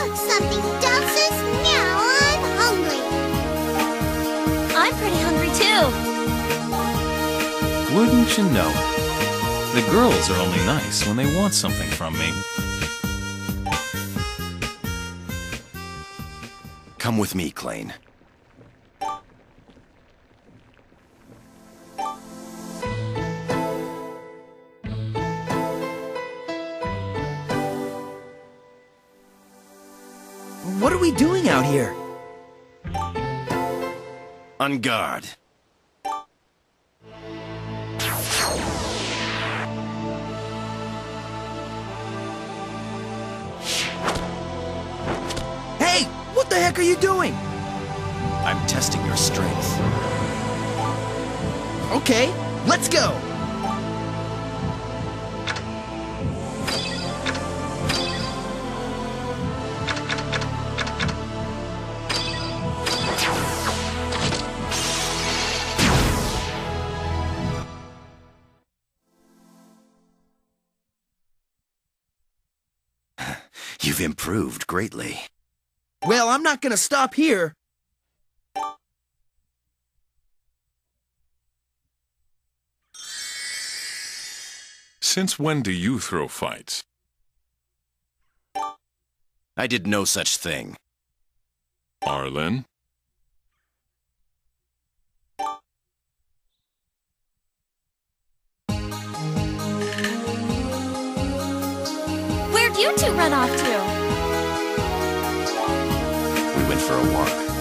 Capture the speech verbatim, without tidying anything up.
Cook something delicious. Now I'm hungry. I'm pretty hungry too. Wouldn't you know it? The girls are only nice when they want something from me. Come with me, Klain. What are we doing out here? On guard. Hey! What the heck are you doing? I'm testing your strength. Okay, let's go! You've improved greatly. Well, I'm not gonna stop here. Since when do you throw fights? I did no such thing. Arlin? Where'd you two run off to? We went for a walk.